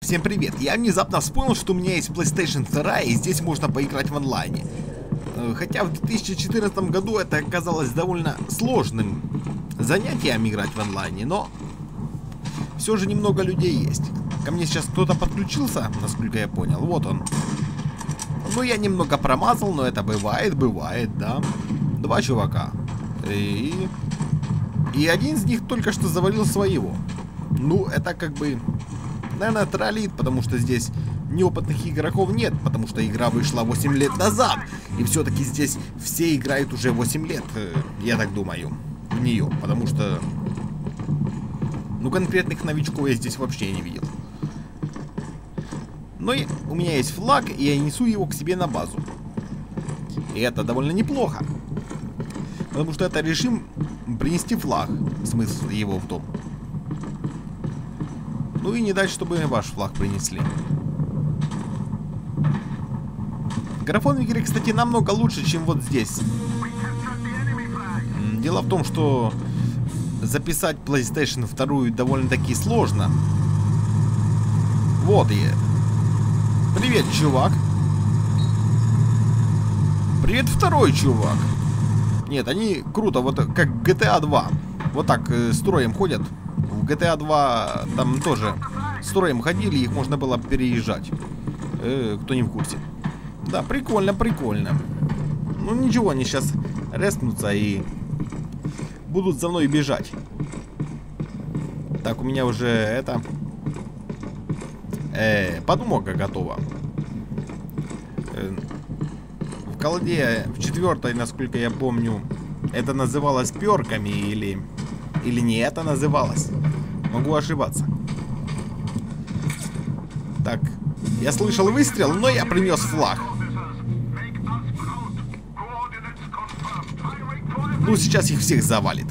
всем привет! Я внезапно вспомнил, что у меня есть PlayStation 2 и здесь можно поиграть в онлайне. Хотя в 2014 году это оказалось довольно сложным занятием играть в онлайне, но все же немного людей есть. Ко мне сейчас кто-то подключился, насколько я понял, вот он. Ну я немного промазал, но это бывает, да. Два чувака. И один из них только что завалил своего. Ну, это как бы, наверное, троллит, потому что здесь неопытных игроков нет, потому что игра вышла 8 лет назад. И все-таки здесь все играют уже 8 лет, я так думаю, в нее. Потому что, ну, конкретных новичков я здесь вообще не видел. Но у меня есть флаг, и я несу его к себе на базу. И это довольно неплохо. Потому что это режим принести флаг. Смысл его в том. Ну и не дать, чтобы ваш флаг принесли. Графон в игре, кстати, намного лучше, чем вот здесь. Дело в том, что записать PlayStation 2 довольно-таки сложно. Вот и... Привет, чувак. Привет, второй чувак. Нет, они круто, вот как GTA 2. Вот так строем ходят. В GTA 2 там тоже строем ходили, их можно было переезжать. Кто не в курсе. Да, прикольно, прикольно. Ну ничего, они сейчас рескнутся и будут за мной бежать. Так, у меня уже это... подмога готова. В колде, в 4-й, насколько я помню, это называлось перками или не это называлось. Могу ошибаться. Так, я слышал выстрел, но я принес флаг. Ну, сейчас их всех завалит.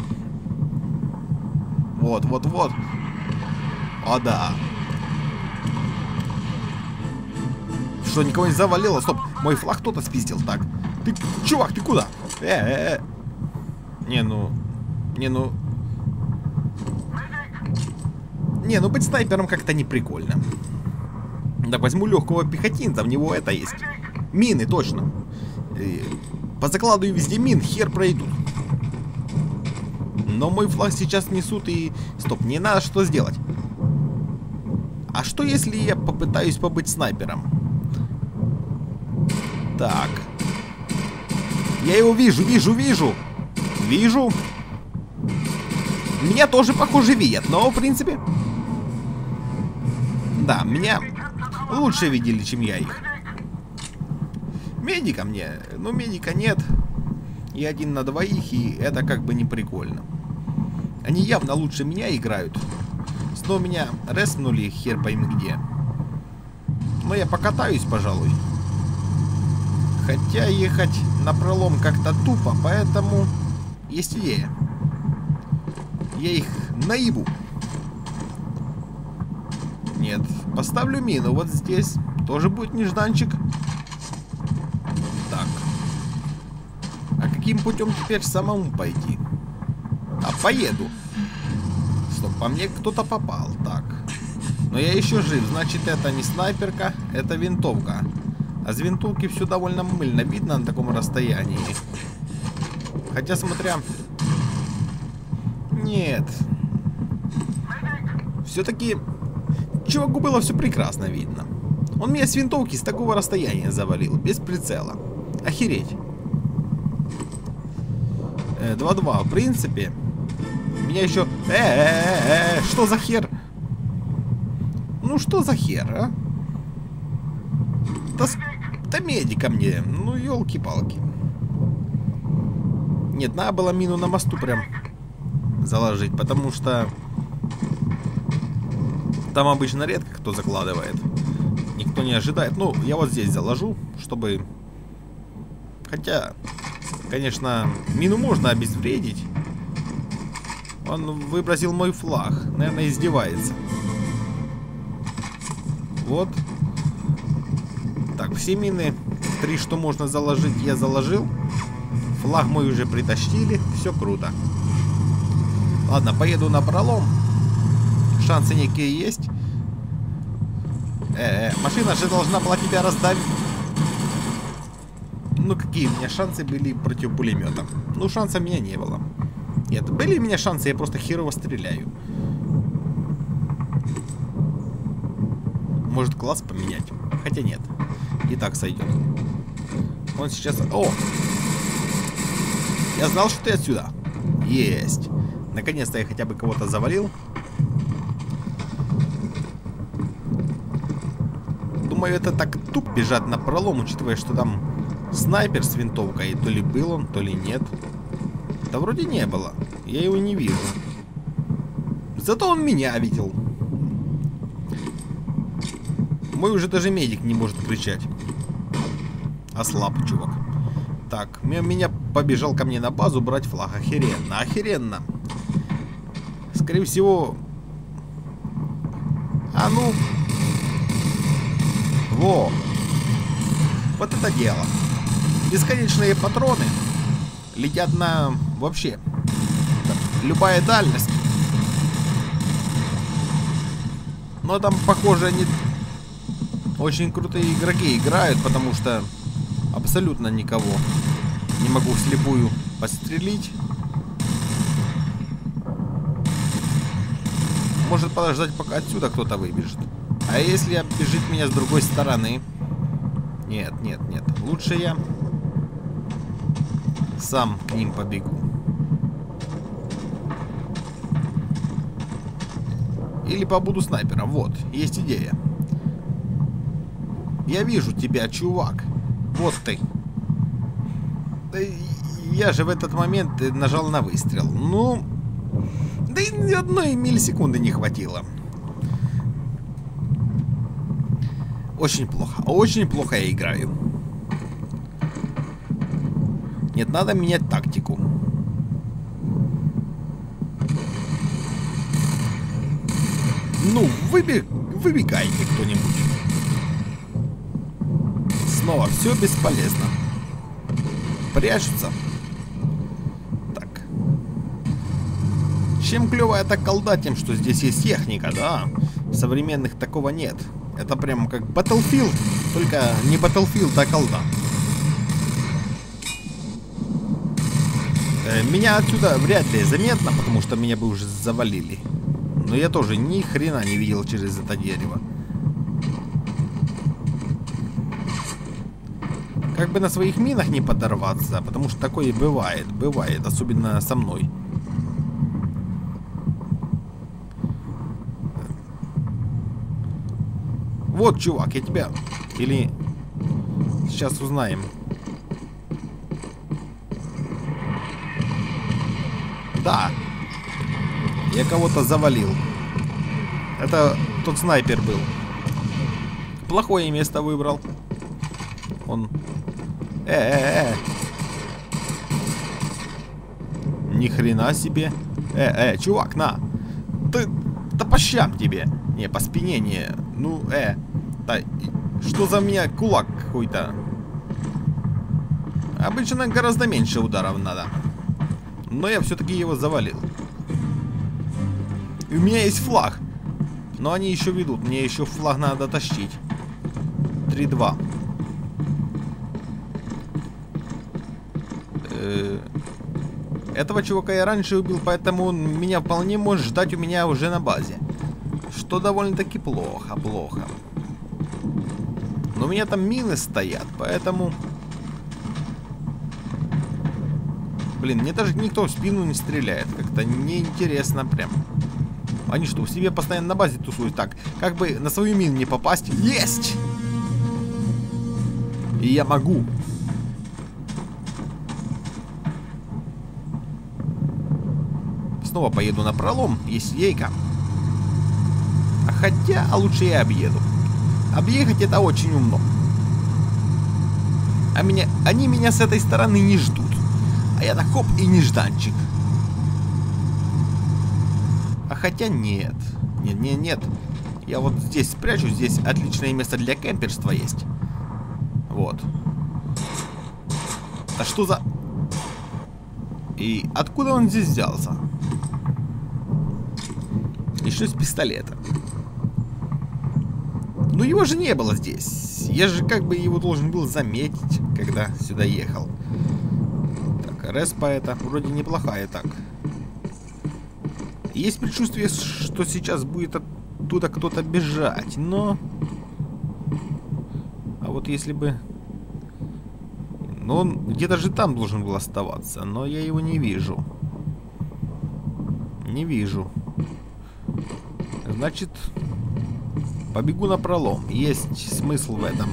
Вот, вот, вот. О, да. Что, никого не завалило? Стоп, мой флаг кто-то спиздил. Так, ты, чувак, ты куда? Не, ну, быть снайпером как-то не прикольно. Так, возьму легкого пехотинца, в него это есть. Мины, точно. Позакладываю везде мин, хер пройдут. Но мой флаг сейчас несут и... Стоп, не надо что сделать. А что если я попытаюсь побыть снайпером? Так. Я его вижу. Вижу. Меня тоже, похоже, видят, но, в принципе... Да, меня лучше видели, чем я их. Медика мне... Ну, медика нет. И 1 на 2, и это как бы не прикольно. Они явно лучше меня играют. Снова меня реснули, хер пойми где. Но я покатаюсь, пожалуй. Хотя ехать напролом как-то тупо, поэтому есть идея. Я их наебу. Нет, поставлю мину вот здесь. Тоже будет нежданчик. Так. А каким путем теперь самому пойти? А поеду. Стоп, по мне кто-то попал. Так. Но я еще жив. Значит, это не снайперка, это винтовка. А с винтовки все довольно мыльно видно на таком расстоянии. Хотя, смотря... Нет. Все-таки чуваку было все прекрасно видно. Он меня с винтовки с такого расстояния завалил, без прицела. Охереть. 2-2, в принципе. Меня еще... Что за хер? Ну что за хер, а? Да медика мне. Ну, елки-палки. Нет, надо было мину на мосту прям заложить, потому что там обычно редко кто закладывает. Никто не ожидает. Ну, я вот здесь заложу, чтобы... Хотя, конечно, мину можно обезвредить. Он выбросил мой флаг. Наверное, издевается. Вот. Так, все мины, 3, что можно заложить, я заложил. Флаг мой уже притащили. Все круто. Ладно, поеду на пролом. Шансы некие есть. Машина же должна была тебя раздавить. Ну, какие у меня шансы были против пулемета? Ну, шансов у меня не было. Нет, были у меня шансы, я просто херово стреляю. Может, класс поменять? Хотя нет. И так сойдет. Он сейчас... О! Я знал, что ты отсюда. Есть. Наконец-то я хотя бы кого-то завалил. Думаю, это так тупо бежать на пролом, учитывая, что там снайпер с винтовкой. То ли был он, то ли нет. Да вроде не было. Я его не вижу. Зато он меня видел. Мой уже даже медик не может кричать. Ослаб, чувак. Так, меня побежал ко мне на базу брать флаг. Охеренно, охеренно. Скорее всего... А ну... Во! Вот это дело. Бесконечные патроны летят на... Вообще. Любая дальность. Но там, похоже, они... Очень крутые игроки играют, потому что абсолютно никого не могу вслепую подстрелить. Может подождать, пока отсюда кто-то выбежит. А если оббежит меня с другой стороны? Нет, нет, нет. Лучше я сам к ним побегу. Или побуду снайпером. Вот, есть идея. Я вижу тебя, чувак. Вот ты. Да я же в этот момент нажал на выстрел. Ну, да и ни одной миллисекунды не хватило. Очень плохо я играю. Нет, надо менять тактику. Ну, выбегайте кто-нибудь. Снова все бесполезно. Прячутся. Так. Чем клевая эта колда? Тем, что здесь есть техника, да? Современных такого нет. Это прям как Battlefield, только не Battlefield, а колда. Меня отсюда вряд ли заметно, потому что меня бы уже завалили. Но я тоже ни хрена не видел через это дерево. Как бы на своих минах не подорваться, потому что такое бывает, особенно со мной. Вот, чувак, я тебя... Или... Сейчас узнаем. Да. Я кого-то завалил. Это тот снайпер был. Плохое место выбрал. Он... Ни хрена себе. Чувак, на. Ты... Да по щам тебе. Не, по спине не. Ну, да, что за меня кулак какой-то? Обычно гораздо меньше ударов надо. Но я все-таки его завалил. И у меня есть флаг. Но они еще ведут. Мне еще флаг надо тащить. 3-2. Этого чувака я раньше убил, поэтому он меня вполне может ждать у меня уже на базе. Что довольно-таки плохо. Но у меня там мины стоят, поэтому... Блин, мне даже никто в спину не стреляет. Как-то неинтересно прям. Они что, в себе постоянно на базе тусуют? Так, как бы на свою мину не попасть. Есть! И я могу. Снова поеду на пролом. Есть ейка. Хотя, лучше я объеду. Объехать это очень умно. Они меня с этой стороны не ждут. А я так хоп и нежданчик. А хотя нет. Нет. Я вот здесь спрячу. Здесь отличное место для кемперства есть. Вот. А что за... И откуда он здесь взялся? Еще с пистолета. Ну его же не было здесь. Я же как бы его должен был заметить, когда сюда ехал. Так, респа это вроде неплохая так. Есть предчувствие, что сейчас будет оттуда кто-то бежать, но... А вот если бы... Ну он где-то же там должен был оставаться, но я его не вижу. Не вижу. Значит, побегу напролом. Есть смысл в этом.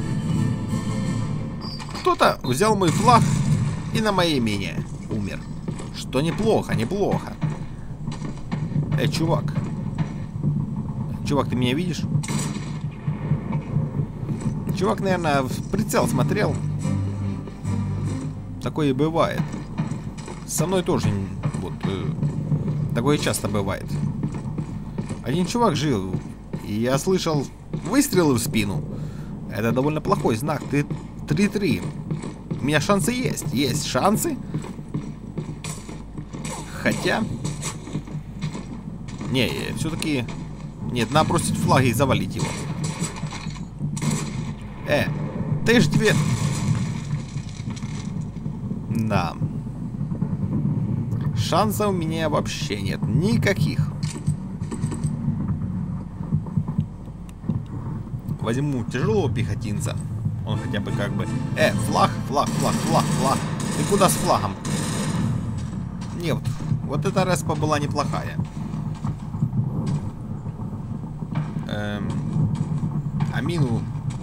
Кто-то взял мой флаг и на мое имение умер. Что неплохо, неплохо. Чувак. Чувак, ты меня видишь? Чувак, наверное, в прицел смотрел. Такое и бывает. Со мной тоже вот такое часто бывает. Один чувак жил, и я слышал выстрелы в спину. Это довольно плохой знак. Ты 3-3. У меня шансы есть. Есть шансы. Хотя... Не, все-таки... Нет, надо бросить флаги и завалить его. Ты ж тебе... Да. Шансов у меня вообще нет. Никаких. Возьму тяжелого пехотинца. Он хотя бы как бы... флаг. Ты куда с флагом? Нет, вот эта респа была неплохая. А мину...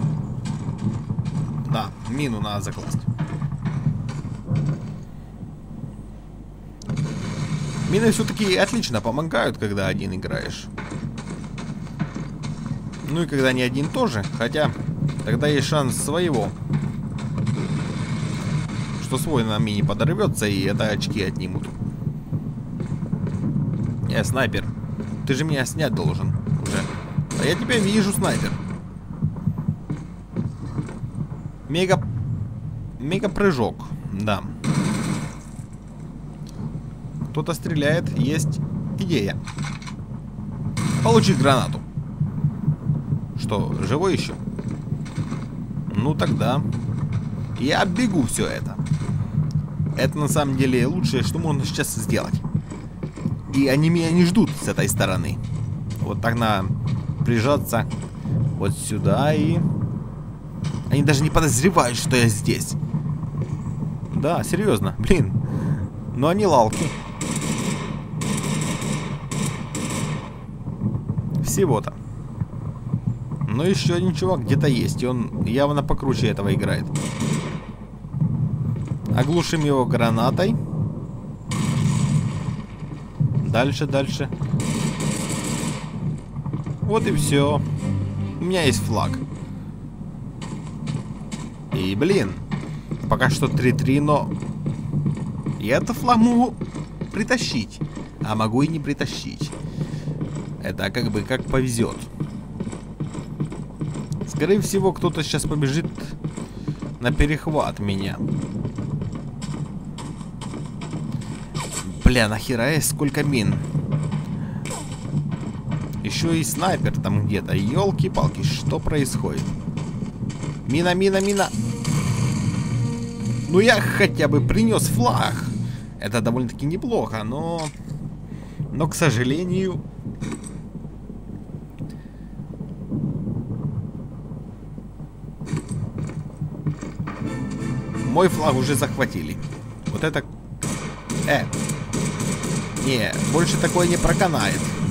Да, мину надо закласть. Мины все-таки отлично помогают, когда один играешь. Ну и когда не один тоже. Хотя, тогда есть шанс своего. Что свой на мине подорвется, и это очки отнимут. Снайпер. Ты же меня снять должен уже. А я тебя вижу, снайпер. Мега прыжок. Да. Кто-то стреляет. Есть идея. Получить гранату. Что, живой еще? Ну тогда я бегу все это. Это на самом деле лучшее, что можно сейчас сделать. И они меня не ждут с этой стороны. Вот так надо прижаться вот сюда и... Они даже не подозревают, что я здесь. Да, серьезно, блин. Но они лалки. Всего-то. Но еще один чувак где-то есть. И он явно покруче этого играет. Оглушим его гранатой. Дальше. Вот и все. У меня есть флаг. И, блин. Пока что 3-3, но... Я этот флаг могу притащить. А могу и не притащить. Это как бы как повезет. Скорее всего, кто-то сейчас побежит на перехват меня. Бля, нахера есть сколько мин? Еще и снайпер там где-то. Ёлки-палки, что происходит? Мина. Ну я хотя бы принес флаг. Это довольно-таки неплохо, но... Но, к сожалению... Мой флаг уже захватили. Вот это... Не, больше такое не проканает.